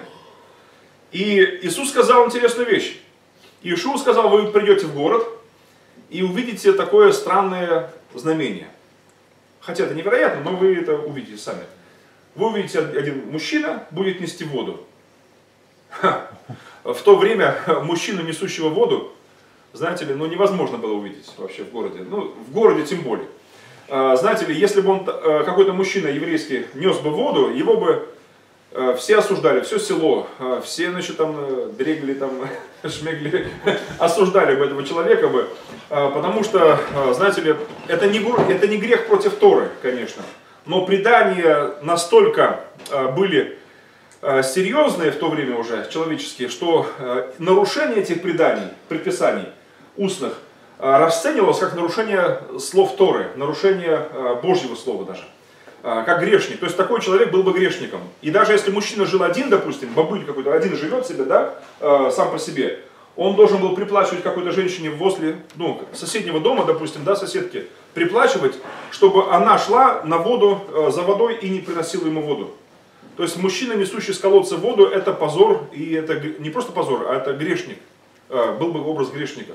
И Иисус сказал интересную вещь. Иешуа сказал, вы придете в город и увидите такое странное знамение. Хотя это невероятно, но вы это увидите сами. Вы увидите, один мужчина будет нести воду. Ха. В то время мужчину, несущего воду, знаете ли, ну невозможно было увидеть вообще в городе. Ну, в городе тем более. Знаете ли, если бы он, какой-то мужчина еврейский, нес бы воду, его бы все осуждали, все село, все, значит, там, дрегли, там, шмегли, осуждали бы этого человека бы, потому что, знаете ли, это не, это не грех против Торы, конечно, но предания настолько были серьезные в то время уже, человеческие, что нарушение этих преданий, предписаний устных, расценивалось как нарушение слов Торы, нарушение Божьего слова даже. Как грешник. То есть такой человек был бы грешником. И даже если мужчина жил один, допустим, бабуль какой-то, один живет себе, да, э, сам по себе, он должен был приплачивать какой-то женщине возле, ну, соседнего дома, допустим, да, соседки, приплачивать, чтобы она шла на воду, э, за водой и не приносила ему воду. То есть мужчина, несущий с колодца воду, это позор, и это не просто позор, а это грешник. Э, был бы образ грешника.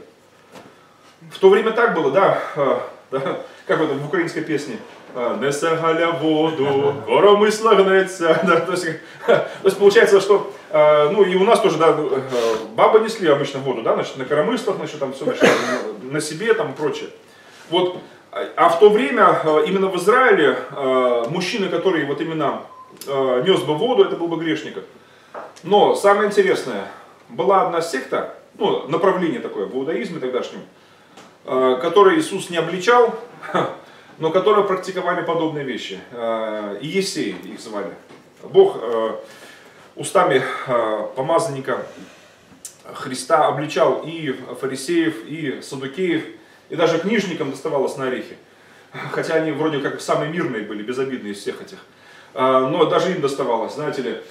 В то время так было, да, э, да, как это в украинской песне. «Несе галя воду, коромисла гнеться». Да, то, есть, то есть получается, что, ну и у нас тоже, да, бабы несли обычно воду, да, значит, на коромыслах, значит, там все, значит, на себе там и прочее. Вот, а в то время, именно в Израиле, мужчина, который вот именно нес бы воду, это был бы грешником. Но самое интересное, была одна секта, ну, направление такое в иудаизме тогдашнем, которое Иисус не обличал, но которые практиковали подобные вещи. Иессеи их звали. Бог устами помазанника Христа обличал и фарисеев, и саддукеев, и даже книжникам доставалось на орехи. Хотя они вроде как самые мирные были, безобидные из всех этих. Но даже им доставалось, знаете ли.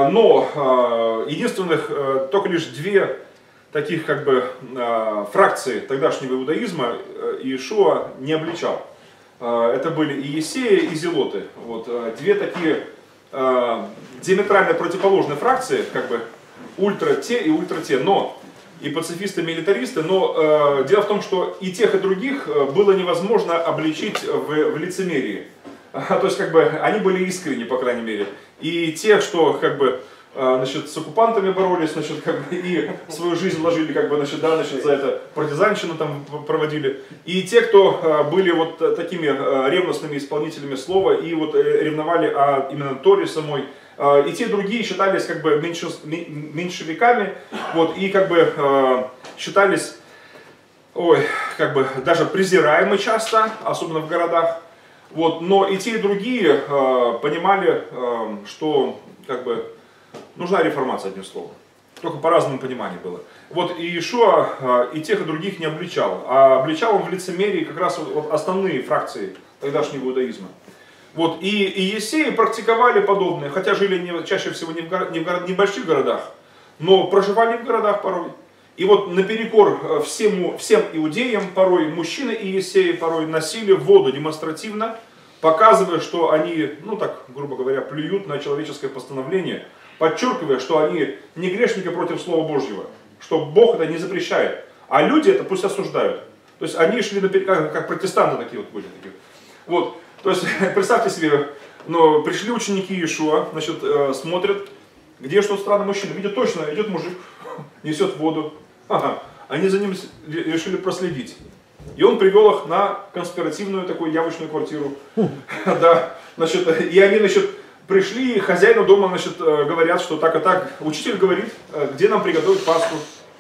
Но единственных, только лишь две таких как бы фракции тогдашнего иудаизма Иешуа не обличал. Это были и Иессеи, и Зелоты. Вот, две такие э, диаметрально противоположные фракции, как бы ультра-те и ультра-те, но и пацифисты, и милитаристы, но э, дело в том, что и тех, и других было невозможно обличить в, в лицемерии. То есть, как бы, они были искренни, по крайней мере. И те, что, как бы, значит, с оккупантами боролись, значит, как бы, и свою жизнь вложили, как бы, значит, да, значит, за это партизанщину там проводили. И те, кто были вот такими ревностными исполнителями слова и вот ревновали о именно Торе самой, и те другие считались как бы меньшевиками, вот, и как бы считались, ой, как бы даже презираемы часто, особенно в городах. Вот, но и те, и другие понимали, что как бы нужна реформация, одним словом. Только по разному пониманию было. Вот и Иешуа и тех, и других не обличал. А обличал он в лицемерии как раз вот основные фракции тогдашнего иудаизма. Вот, и, и Иессеи практиковали подобное, хотя жили не, чаще всего не в, горо, не, в горо, не в больших городах, но проживали в городах порой. И вот наперекор всему, всем иудеям порой мужчины и Иессеи порой носили воду демонстративно, показывая, что они, ну так, грубо говоря, плюют на человеческое постановление, подчеркивая, что они не грешники против Слова Божьего, что Бог это не запрещает, а люди это пусть осуждают. То есть они шли наперекор, как протестанты такие вот были. Такие. Вот, то есть представьте себе, ну, пришли ученики Иешуа, значит, э, смотрят, где что странный мужчина, видят точно, идет мужик, несет воду, ага. Они за ним решили проследить. И он привел их на конспиративную такую явочную квартиру. Да, значит, и они, значит, пришли, хозяину дома, значит, говорят, что так и так. Учитель говорит, где нам приготовить Пасху.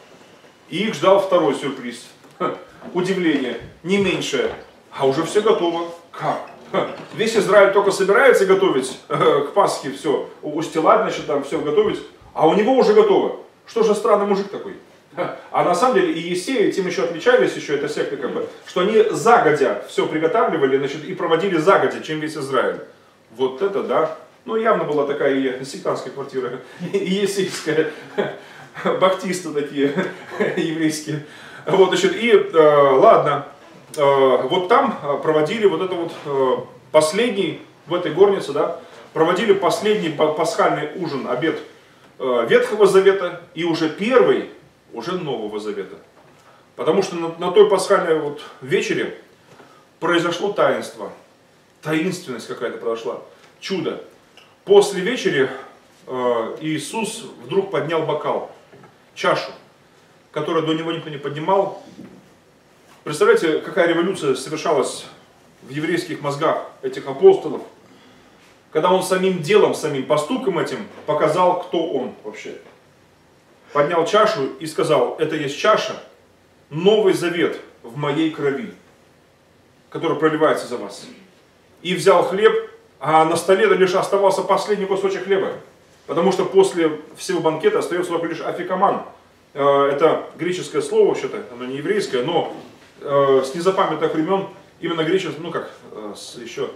И их ждал второй сюрприз. Удивление, не меньшее. А уже все готово. Как? Весь Израиль только собирается готовить к Пасхе все, устилать, значит, там все готовить. А у него уже готово. Что же странный мужик такой? А на самом деле и Иессеи тем еще отличались, еще эта секта, как бы, что они загодя все приготавливали, значит, и проводили загодя, чем весь Израиль. Вот это да. Ну, явно была такая и сектантская квартира, и иессейская, баптисты такие еврейские. Вот, значит, и э, ладно, э, вот там проводили вот это вот э, последний, в этой горнице, да, проводили последний пасхальный ужин, обед э, Ветхого Завета и уже первый, уже Нового Завета. Потому что на, на той пасхальной вот вечере произошло таинство, таинственность какая-то произошла, чудо. После вечери э, Иисус вдруг поднял бокал, чашу, которую до него никто не поднимал. Представляете, какая революция совершалась в еврейских мозгах этих апостолов, когда он самим делом, самим поступком этим показал, кто он вообще. Поднял чашу и сказал: это есть чаша, новый завет в моей крови, который проливается за вас. И взял хлеб, а на столе лишь оставался последний кусочек хлеба. Потому что после всего банкета остается только лишь афикаман. Это греческое слово, вообще-то, оно не еврейское, но с незапамятных времен именно греческое, ну как, с еще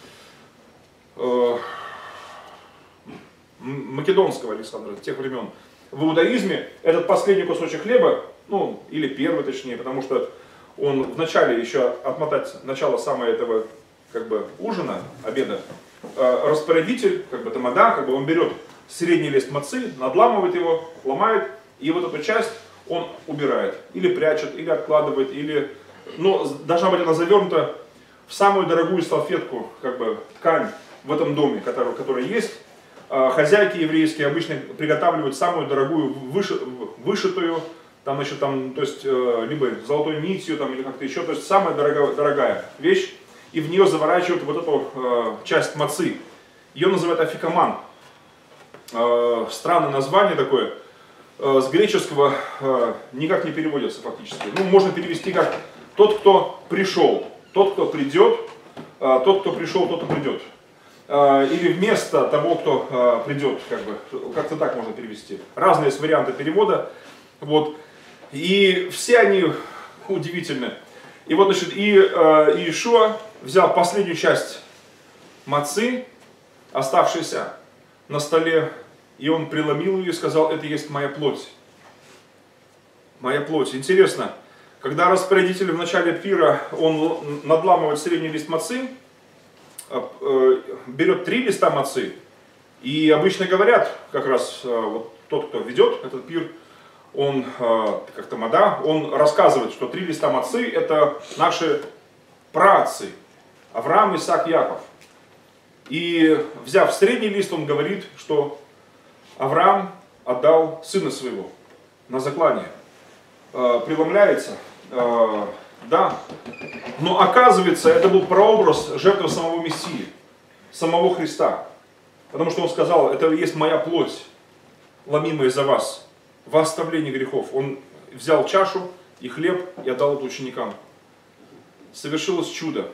македонского Александра, тех времен. В иудаизме этот последний кусочек хлеба, ну или первый точнее, потому что он вначале еще отмотать начало самого этого как бы ужина, обеда, распорядитель, как бы тамада, как бы он берет средний лист мацы, надламывает его, ломает, и вот эту часть он убирает, или прячет, или откладывает, или, ну, должна быть она завернута в самую дорогую салфетку, как бы ткань в этом доме, который, который есть. Хозяйки еврейские обычно приготавливают самую дорогую, выши, вышитую, там еще там, то есть, либо золотой нитью, там, или как-то еще, то есть самая дорогая, дорогая вещь, и в нее заворачивают вот эту э, часть мацы. Ее называют афикаман. Э, странное название такое, э, с греческого э, никак не переводится фактически. Ну, можно перевести как «тот, кто пришел», «тот, кто придет», э, «тот, кто пришел, тот, кто придет». Э, или вместо того, кто э, придет, как бы, как-то так можно перевести. Разные есть варианты перевода. Вот. И все они удивительны. И вот, значит, и э, Иешуа взял последнюю часть мацы, оставшейся на столе, и он преломил ее и сказал: это есть моя плоть. Моя плоть. Интересно, когда распорядитель в начале пира, он надламывает средний лист мацы, э, э, берет три листа мацы, и обычно говорят, как раз э, вот тот, кто ведет этот пир, он, как тамада, он рассказывает, что три листа мацы это наши праотцы, Авраам, Исаак, Яков. И взяв средний лист, он говорит, что Авраам отдал сына своего на заклание. Преломляется, да, но оказывается, это был прообраз жертвы самого Мессии, самого Христа. Потому что он сказал: это есть моя плоть, ломимая за вас. Во оставлении грехов. Он взял чашу и хлеб и отдал это ученикам. Совершилось чудо.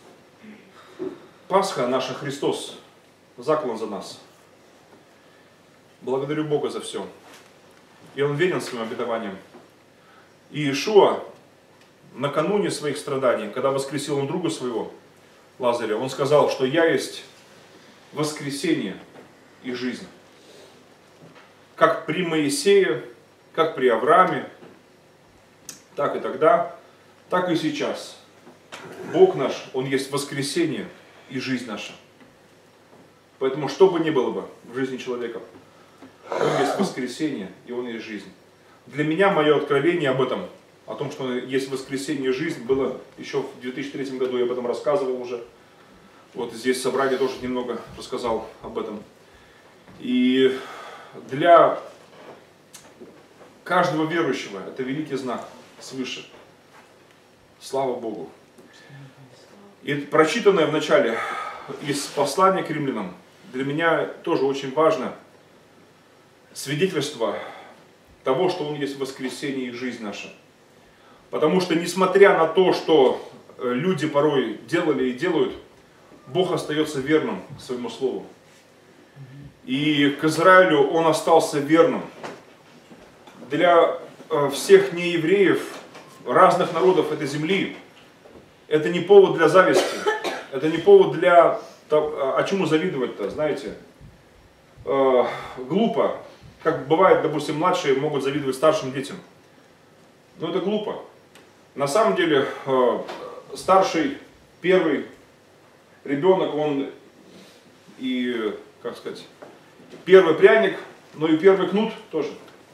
Пасха наша, Христос, заклан за нас. Благодарю Бога за все. И Он верен своим обетованиям. И Иешуа накануне своих страданий, когда воскресил Он друга своего, Лазаря, Он сказал, что я есть воскресение и жизнь. Как при Моисее, как при Аврааме, так и тогда, так и сейчас. Бог наш, Он есть воскресение и жизнь наша. Поэтому, что бы ни было бы в жизни человека, Он есть воскресение и Он есть жизнь. Для меня мое откровение об этом, о том, что есть воскресение и жизнь, было еще в две тысячи третьем году, я об этом рассказывал уже. Вот здесь в собрании тоже немного рассказал об этом. И для каждого верующего это великий знак свыше. Слава Богу. И прочитанное в начале из послания к римлянам для меня тоже очень важно свидетельство того, что Он есть воскресение и жизнь наша. Потому что несмотря на то, что люди порой делали и делают, Бог остается верным своему слову. И к Израилю Он остался верным. Для всех неевреев, разных народов этой земли, это не повод для зависти, это не повод для... А чему завидовать-то, знаете? Э, глупо. Как бывает, допустим, младшие могут завидовать старшим детям. Но это глупо. На самом деле, э, старший, первый ребенок, он и, как сказать, первый пряник, но и первый кнут тоже.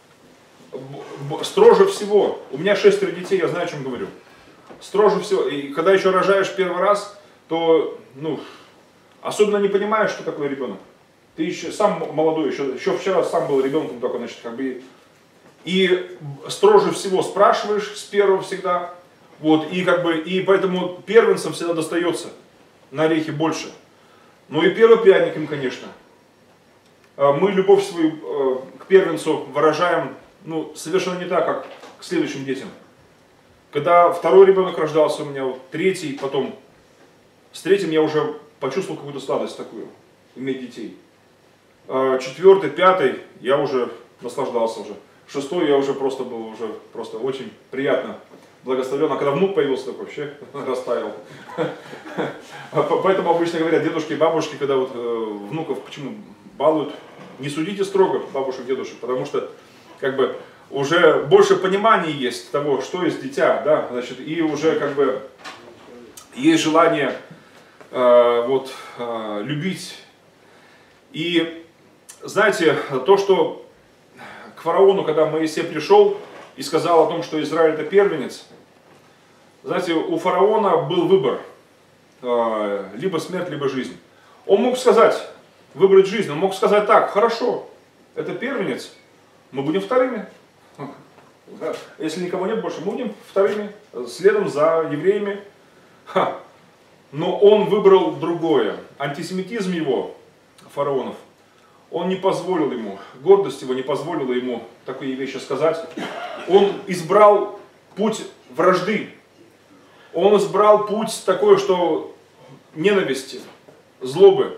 Строже всего. У меня шестеро детей, я знаю, о чем говорю. Строже всего. И когда еще рожаешь первый раз, то, ну, особенно не понимаешь, что такое ребенок. Ты еще сам молодой, еще, еще вчера сам был ребенком только, значит, как бы. И строже всего спрашиваешь с первого всегда. Вот, и как бы, и поэтому первенцам всегда достается на орехи больше. Ну и первый пряник им, конечно. Мы любовь свою к первенцу выражаем, ну, совершенно не так, как к следующим детям. Когда второй ребенок рождался у меня, вот, третий, потом с третьим я уже почувствовал какую-то сладость такую, иметь детей. Четвертый, пятый я уже наслаждался уже. Шестой я уже просто был уже просто очень приятно благословлен. А когда внук появился, такой вообще растаял. Поэтому обычно говорят дедушки и бабушки, когда вот внуков почему балуют, не судите строго бабушек, дедушек, потому что как бы уже больше понимания есть того, что есть дитя, да, значит, и уже как бы есть желание э, вот э, любить. И знаете, то, что к фараону, когда Моисей пришел и сказал о том, что Израиль это первенец, знаете, у фараона был выбор, э, либо смерть, либо жизнь. Он мог сказать, выбрать жизнь, он мог сказать так: хорошо, это первенец, мы будем вторыми. Если никого нет больше, мы будем вторыми, следом за евреями. Ха. Но он выбрал другое. Антисемитизм его, фараонов, он не позволил ему, гордость его не позволила ему такие вещи сказать. Он избрал путь вражды. Он избрал путь такой, что ненависти, злобы.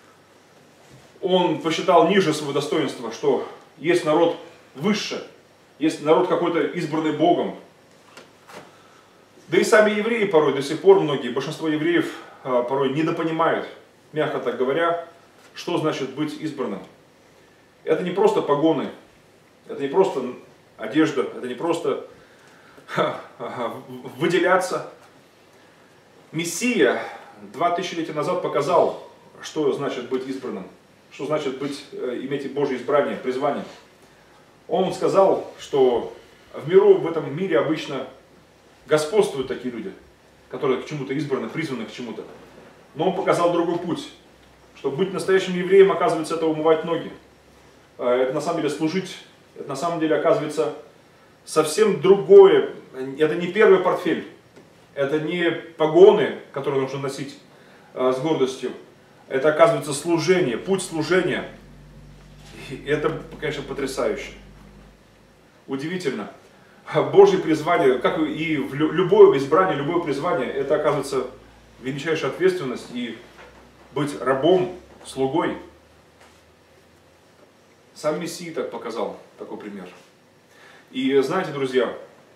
Он посчитал ниже своего достоинства, что есть народ выше, есть народ какой-то избранный Богом. Да и сами евреи порой, до сих пор многие, большинство евреев а, порой недопонимают, мягко так говоря, что значит быть избранным. Это не просто погоны, это не просто одежда, это не просто ха, ха, выделяться. Мессия два тысячелетия назад показал, что значит быть избранным, что значит быть, иметь Божье избрание, призвание. Он сказал, что в миру, в этом мире обычно господствуют такие люди, которые к чему-то избраны, призваны к чему-то. Но он показал другой путь. Чтобы быть настоящим евреем, оказывается, это умывать ноги. Это на самом деле служить. Это на самом деле оказывается совсем другое. Это не первый портфель. Это не погоны, которые нужно носить с гордостью. Это оказывается служение, путь служения. И это, конечно, потрясающе. Удивительно. Божье призвание, как и в любое избрание, любое призвание, это оказывается величайшая ответственность и быть рабом, слугой. Сам Мессия так показал, такой пример. И знаете, друзья,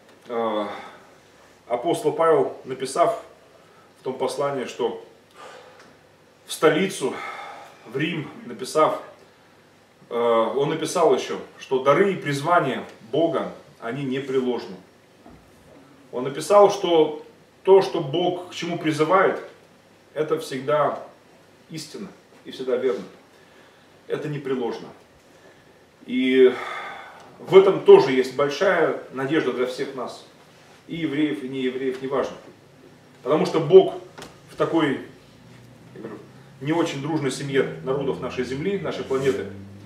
апостол Павел, написав в том послании, что в столицу, в Рим, написав, он написал еще, что дары и призвания Бога, они непреложны. Он написал, что то, что Бог к чему призывает, это всегда истина и всегда верно. Это непреложно. И в этом тоже есть большая надежда для всех нас. И евреев, и неевреев, неважно. Потому что Бог в такой, я говорю, не очень дружной семье народов нашей земли, нашей планеты,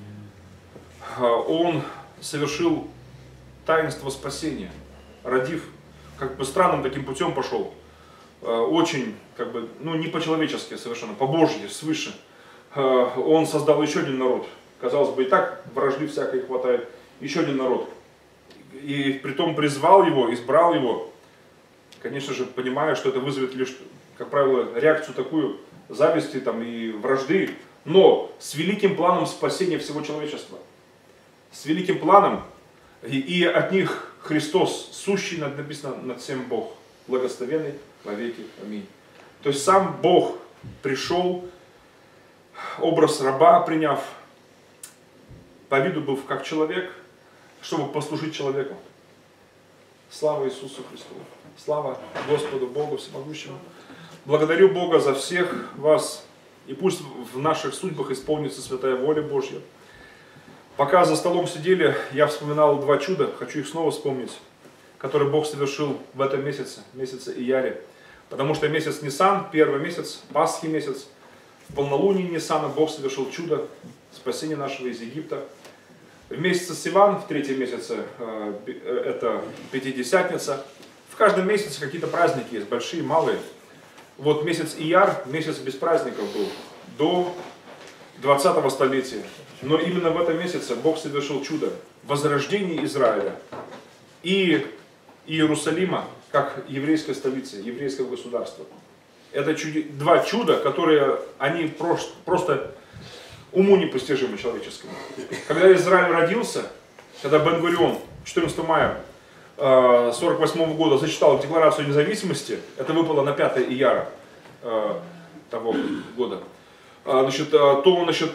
Он совершил таинство спасения, родив, как бы странным таким путем пошел, очень, как бы, ну не по-человечески совершенно, по-божьи, свыше. Он создал еще один народ. Казалось бы, и так вражды всякой хватает. Еще один народ. И притом призвал его, избрал его, конечно же, понимая, что это вызовет лишь, как правило, реакцию такую зависти там, и вражды, но с великим планом спасения всего человечества. С великим планом И, и от них Христос, сущий, написано, над всем Бог, благословенный во веки. Аминь. То есть сам Бог пришел, образ раба приняв, по виду был как человек, чтобы послужить человеку. Слава Иисусу Христу! Слава Господу Богу Всемогущему! Благодарю Бога за всех вас, и пусть в наших судьбах исполнится святая воля Божья. Пока за столом сидели, я вспоминал два чуда, хочу их снова вспомнить, которые Бог совершил в этом месяце, месяце Ияре. Потому что месяц Нисан, первый месяц, Пасхи месяц, в полнолуние Нисана Бог совершил чудо, спасение нашего из Египта. В месяце Сиван, в третьем месяце, это Пятидесятница. В каждом месяце какие-то праздники есть, большие, малые. Вот месяц Ияр, месяц без праздников был, до двадцатого столетия. Но именно в этом месяце Бог совершил чудо, возрождение Израиля и Иерусалима, как еврейской столицы, еврейского государства. Это чуди... два чуда, которые они просто, просто уму непостижимы человеческому. Когда Израиль родился, когда Бен-Гурион четырнадцатого мая сорок восьмого года зачитал Декларацию независимости, это выпало на пятое Ияра того года, значит, то значит,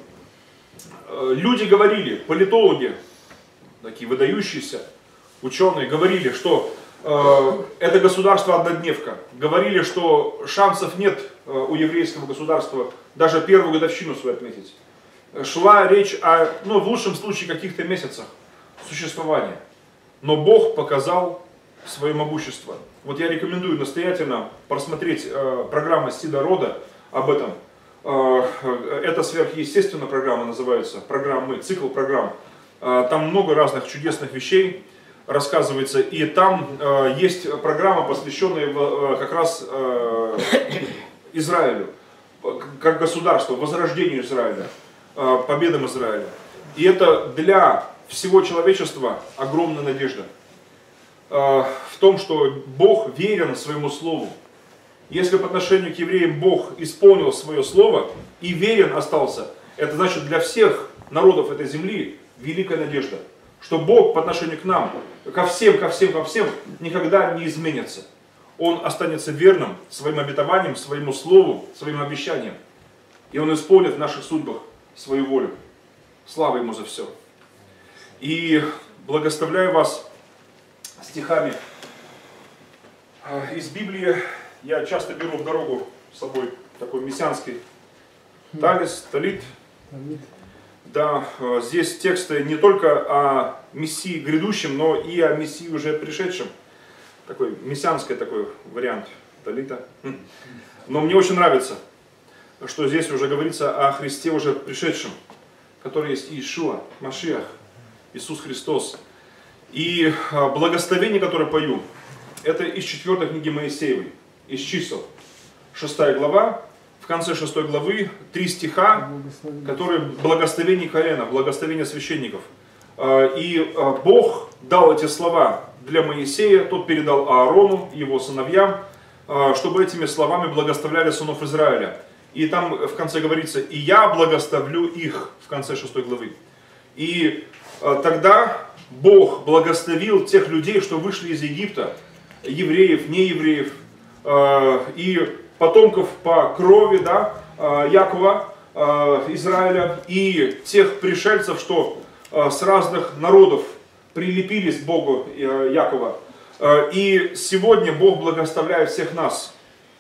люди говорили, политологи, такие выдающиеся ученые, говорили, что э, это государство однодневка. Говорили, что шансов нет э, у еврейского государства даже первую годовщину свою отметить. Шла речь о, ну, в лучшем случае, каких-то месяцах существования. Но Бог показал свое могущество. Вот я рекомендую настоятельно просмотреть э, программу Сида Рода об этом. Э, это сверхъестественная программа называется, программы, цикл программ. Э, там много разных чудесных вещей рассказывается. И там э, есть программа, посвященная э, как раз э, Израилю, как государству, возрождению Израиля, э, победам Израиля. И это для всего человечества огромная надежда э, в том, что Бог верен своему слову. Если по отношению к евреям Бог исполнил свое слово и верен остался, это значит для всех народов этой земли великая надежда, что Бог по отношению к нам, ко всем, ко всем, ко всем, никогда не изменится. Он останется верным своим обетованиям, своему слову, своим обещаниям. И Он исполнит в наших судьбах свою волю. Слава Ему за все. И благословляю вас стихами из Библии. Я часто беру в дорогу с собой такой мессианский талис, талит. Да, здесь тексты не только о Мессии грядущем, но и о Мессии уже пришедшем. Такой мессианский такой вариант талита. Но мне очень нравится, что здесь уже говорится о Христе уже пришедшем, который есть Иешуа, Машиах, Иисус Христос. И благословение, которое пою, это из четвертой книги Моисеевой, из чисел, шестая глава. В конце шестой главы три стиха, которые благословение колена, благословение священников. И Бог дал эти слова для Моисея, тот передал Аарону, его сыновьям, чтобы этими словами благословляли сынов Израиля. И там в конце говорится: «И я благословлю их», в конце шестой главы. И тогда Бог благословил тех людей, что вышли из Египта, евреев, неевреев, и потомков по крови, да, Якова, Израиля, и тех пришельцев, что с разных народов прилепились к Богу Якова. И сегодня Бог благословляет всех нас,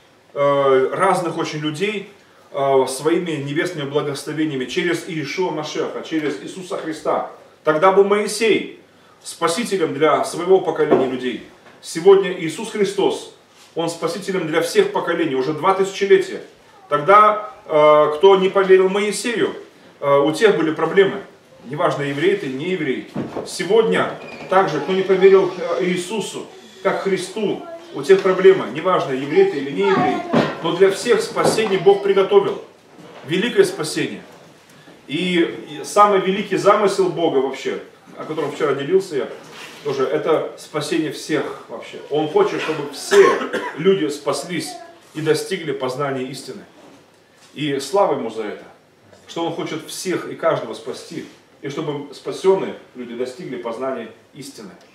разных очень людей, своими небесными благословениями через Иешуа Машиаха, через Иисуса Христа. Тогда был Моисей спасителем для своего поколения людей. Сегодня Иисус Христос, Он спасителем для всех поколений, уже два тысячелетия. Тогда, э, кто не поверил Моисею, э, у тех были проблемы. Неважно, еврей ты, не еврей. Сегодня также, кто не поверил Иисусу, как Христу, у тех проблемы. Неважно, еврей ты или не еврей. Но для всех спасение Бог приготовил. Великое спасение. И, и самый великий замысел Бога вообще, о котором вчера делился я, тоже, это спасение всех вообще. Он хочет, чтобы все люди спаслись и достигли познания истины. И слава Ему за это, что Он хочет всех и каждого спасти и чтобы спасенные люди достигли познания истины.